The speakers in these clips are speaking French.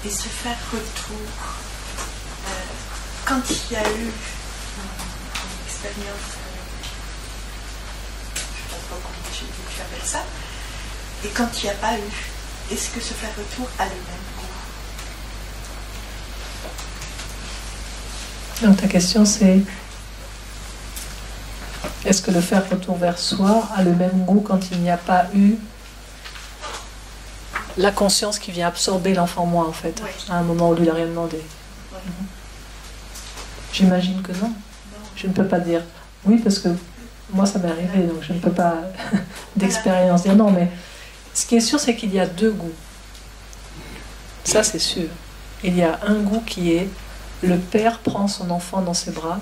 Et se faire retour, quand il y a eu une expérience, je ne sais pas trop comment tu appelles ça, et quand il n'y a pas eu, est-ce que se faire retour a le même goût? Donc ta question c'est, est-ce que le faire retour vers soi a le même goût quand il n'y a pas eu la conscience qui vient absorber l'enfant moi en fait, oui, à un moment où lui il n'a rien demandé? Oui. J'imagine que non. Je ne peux pas dire oui parce que moi ça m'est arrivé, donc je ne peux pas d'expérience dire non, mais ce qui est sûr c'est qu'il y a deux goûts. Ça c'est sûr. Il y a un goût qui est le père prend son enfant dans ses bras.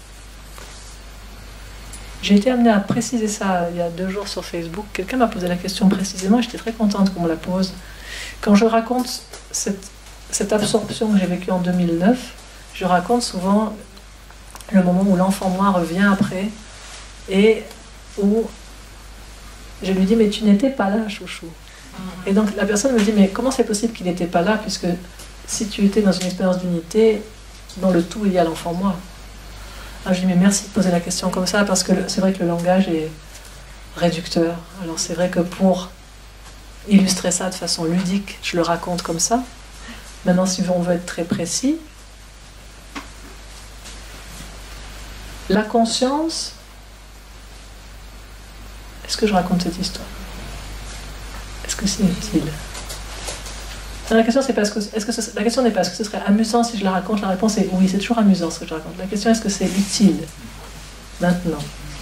J'ai été amenée à préciser ça il y a 2 jours sur Facebook. Quelqu'un m'a posé la question précisément et j'étais très contente qu'on me la pose. Quand je raconte cette absorption que j'ai vécue en 2009, je raconte souvent le moment où l'enfant moi revient après et où je lui dis mais tu n'étais pas là chouchou. Et donc la personne me dit mais comment c'est possible qu'il n'était pas là puisque si tu étais dans une expérience d'unité, dans le tout il y a l'enfant moi. Ah, je dis mais merci de poser la question comme ça parce que c'est vrai que le langage est réducteur. Alors c'est vrai que pour illustrer ça de façon ludique, je le raconte comme ça. Maintenant si on veut être très précis, la conscience, est-ce que je raconte cette histoire? Est-ce que c'est utile? La question c'est parce que la question n'est pas est-ce que ce serait amusant si je la raconte. La réponse est oui, c'est toujours amusant ce que je raconte. La question est-ce que c'est utile maintenant?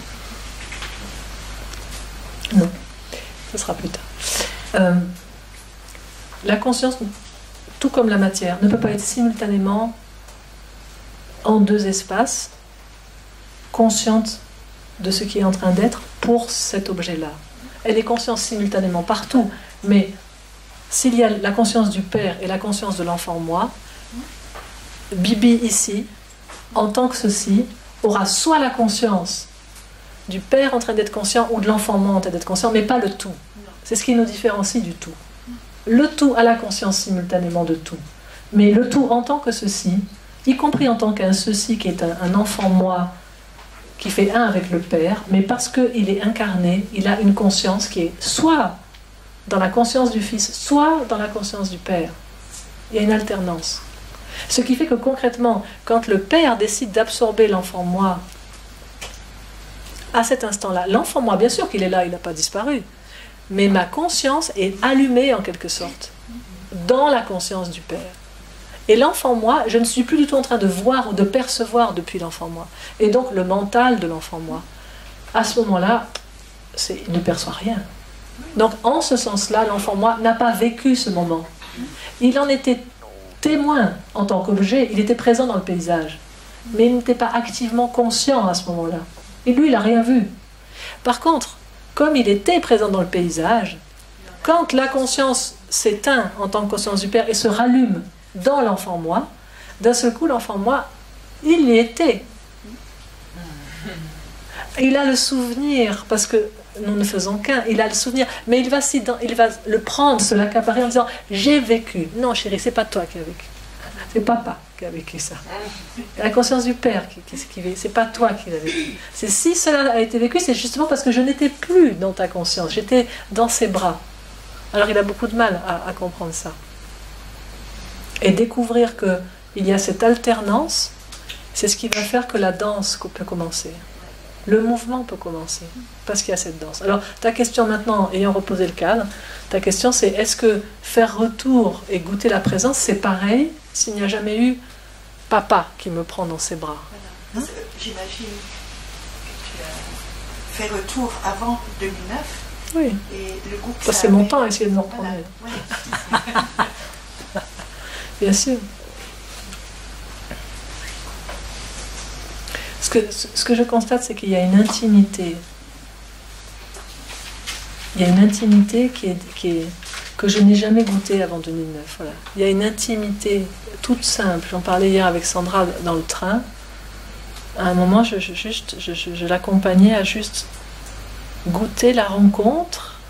Non, ce sera plus tard. La conscience, tout comme la matière, ne peut pas être simultanément en 2 espaces, consciente de ce qui est en train d'être pour cet objet-là. Elle est consciente simultanément partout, mais s'il y a la conscience du père et la conscience de l'enfant moi, Bibi ici, en tant que ceci, aura soit la conscience du père en train d'être conscient ou de l'enfant moi en train d'être conscient, mais pas le tout. C'est ce qui nous différencie du tout. Le tout a la conscience simultanément de tout. Mais le tout en tant que ceci, y compris en tant qu'un ceci qui est un enfant moi, qui fait un avec le père, mais parce qu'il est incarné, il a une conscience qui est soit dans la conscience du fils, soit dans la conscience du père. Il y a une alternance. Ce qui fait que concrètement, quand le père décide d'absorber l'enfant moi, à cet instant-là, l'enfant moi, bien sûr qu'il est là, il n'a pas disparu, mais ma conscience est allumée en quelque sorte, dans la conscience du père. Et l'enfant moi, je ne suis plus du tout en train de voir ou de percevoir depuis l'enfant moi. Et donc le mental de l'enfant moi, à ce moment-là, il ne perçoit rien. Donc en ce sens-là, l'enfant moi n'a pas vécu ce moment. Il en était témoin en tant qu'objet, il était présent dans le paysage, mais il n'était pas activement conscient à ce moment-là. Et lui, il n'a rien vu. Par contre, comme il était présent dans le paysage, quand la conscience s'éteint en tant que conscience du père et se rallume dans l'enfant moi, d'un seul coup, l'enfant moi, il y était. Il a le souvenir, parce que nous ne faisons qu'un, il a le souvenir, mais il va le prendre, se l'accaparer en disant « j'ai vécu ». Non chérie, c'est pas toi qui as vécu, c'est papa qui a vécu ça. La conscience du père qui vit, c'est pas toi qui l'as vécu. Si cela a été vécu, c'est justement parce que je n'étais plus dans ta conscience, j'étais dans ses bras. Alors il a beaucoup de mal à comprendre ça. Et découvrir qu'il y a cette alternance, c'est ce qui va faire que la danse peut commencer. Le mouvement peut commencer, parce qu'il y a cette danse. Alors, ta question maintenant, ayant reposé le cadre, ta question c'est, est-ce que faire retour et goûter la présence, c'est pareil s'il n'y a jamais eu papa qui me prend dans ses bras? Voilà. J'imagine que tu as fait retour avant 2009. Oui. Et le goût que ça c'est mon temps à essayer de m'en reprendre. Voilà. Oui. Bien sûr. Ce que je constate, c'est qu'il y a une intimité. Il y a une intimité que je n'ai jamais goûtée avant 2009. Voilà. Il y a une intimité toute simple. J'en parlais hier avec Sandra dans le train. À un moment, je l'accompagnais à juste goûter la rencontre.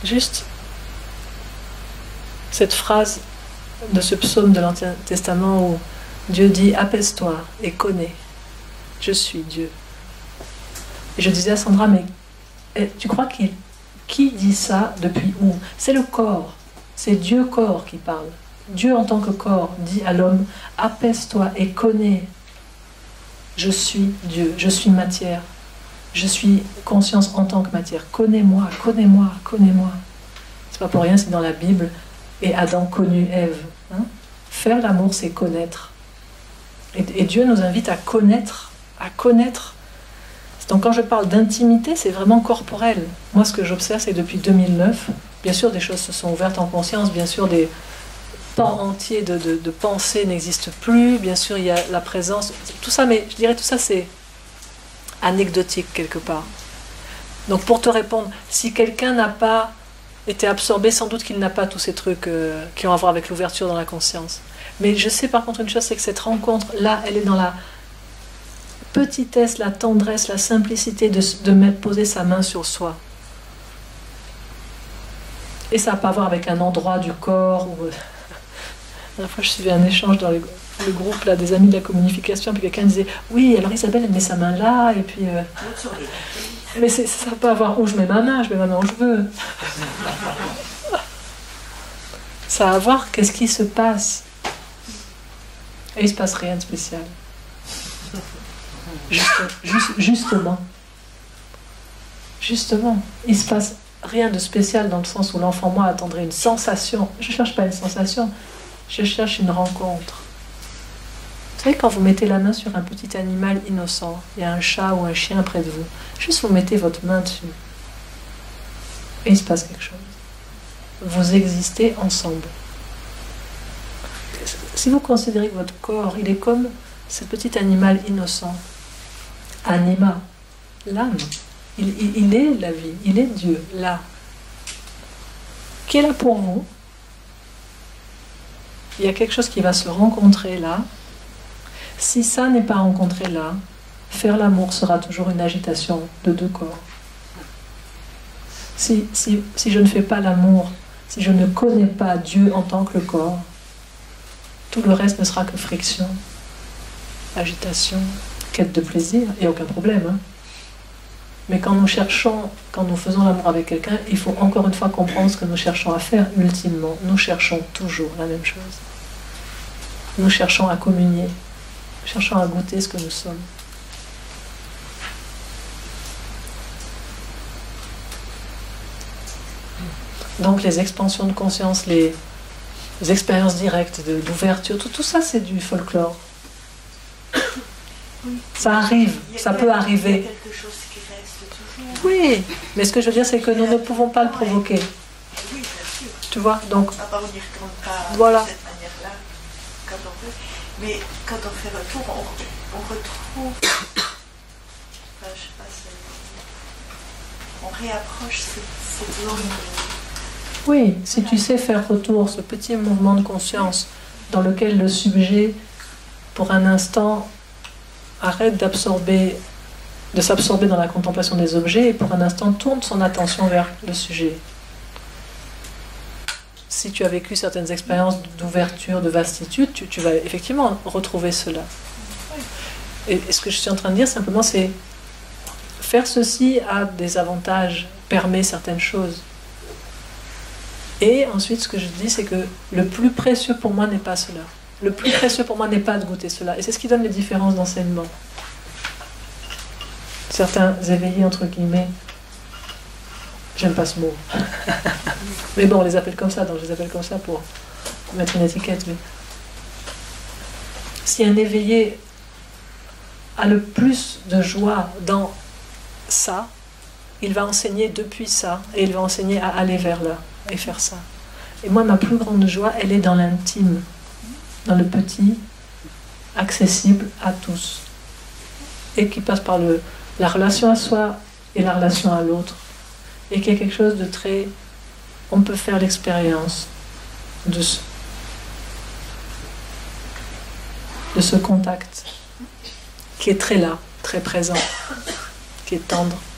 juste cette phrase de ce psaume de l'Ancien Testament où Dieu dit « Apaise-toi et connais, je suis Dieu ». Et je disais à Sandra, mais tu crois qui dit ça depuis où? C'est le corps, c'est Dieu corps qui parle. Dieu en tant que corps dit à l'homme « Apaise-toi et connais, je suis Dieu, je suis matière, je suis conscience en tant que matière. Connais-moi, connais-moi, connais-moi ». C'est pas pour rien, c'est dans la Bible. Et Adam connut Ève. Hein? Faire l'amour, c'est connaître. Et Dieu nous invite à connaître, à connaître. Donc quand je parle d'intimité, c'est vraiment corporel. Moi, ce que j'observe, c'est depuis 2009, bien sûr, des choses se sont ouvertes en conscience, bien sûr, des pans entiers de pensée n'existent plus, bien sûr, il y a la présence, tout ça, mais je dirais tout ça, c'est anecdotique quelque part. Donc pour te répondre, si quelqu'un n'a pas été absorbé, sans doute qu'il n'a pas tous ces trucs qui ont à voir avec l'ouverture dans la conscience. Mais je sais par contre une chose, c'est que cette rencontre-là, elle est dans la petitesse, la tendresse, la simplicité de poser sa main sur soi. Et ça n'a pas à voir avec un endroit du corps. Ou... La fois, je suivais un échange dans le groupe là, des amis de la communication, puis quelqu'un disait « Oui, alors Isabelle, elle met sa main là, et puis... Mais ça n'a pas à voir où je mets ma main où je veux. » Ça a à voir qu'est-ce qui se passe. Et il ne se passe rien de spécial. Justement, il ne se passe rien de spécial dans le sens où l'enfant moi attendrait une sensation. Je ne cherche pas une sensation, je cherche une rencontre. Vous savez, quand vous mettez la main sur un petit animal innocent, il y a un chat ou un chien près de vous, juste vous mettez votre main dessus et il se passe quelque chose. Vous existez ensemble. Si vous considérez que votre corps, il est comme ce petit animal innocent, anima, l'âme, il est la vie, il est Dieu, là, qui est là pour vous. Il y a quelque chose qui va se rencontrer là. Si ça n'est pas rencontré là, faire l'amour sera toujours une agitation de deux corps. Si je ne fais pas l'amour, si je ne connais pas Dieu en tant que le corps, tout le reste ne sera que friction, agitation, quête de plaisir, et aucun problème. Hein. Mais quand nous faisons l'amour avec quelqu'un, il faut encore une fois comprendre ce que nous cherchons à faire ultimement. Nous cherchons toujours la même chose. Nous cherchons à communier, nous cherchons à goûter ce que nous sommes. Donc les expansions de conscience, les expériences directes d'ouverture, tout ça c'est du folklore. Ça arrive, ça peut arriver. Quelque chose qui reste toujours. Oui, mais ce que je veux dire, c'est que nous ne pouvons pas le provoquer. Oui, bien sûr. Tu vois, donc. À part on n'y retourne pas voilà. de cette manière-là, quand on veut. Mais quand on fait retour, on retrouve. Enfin, je sais pas, on réapproche cette zone. Oui, si tu sais faire retour, ce petit mouvement de conscience dans lequel le subjet, pour un instant, arrête de s'absorber dans la contemplation des objets et pour un instant tourne son attention vers le sujet. Si tu as vécu certaines expériences d'ouverture, de vastitude, tu vas effectivement retrouver cela. Et ce que je suis en train de dire simplement, c'est faire ceci a des avantages, permet certaines choses. Et ensuite, ce que je dis, c'est que le plus précieux pour moi n'est pas cela. Le plus précieux pour moi n'est pas de goûter cela. Et c'est ce qui donne les différences d'enseignement. Certains éveillés, entre guillemets, j'aime pas ce mot. Mais bon, on les appelle comme ça, donc je les appelle comme ça pour mettre une étiquette. Mais si un éveillé a le plus de joie dans ça, il va enseigner depuis ça, et il va enseigner à aller vers là, et faire ça. Et moi, ma plus grande joie, elle est dans l'intime, dans le petit, accessible à tous, et qui passe par la relation à soi et la relation à l'autre, et qui est quelque chose de très... On peut faire l'expérience de ce contact qui est très là, très présent, qui est tendre.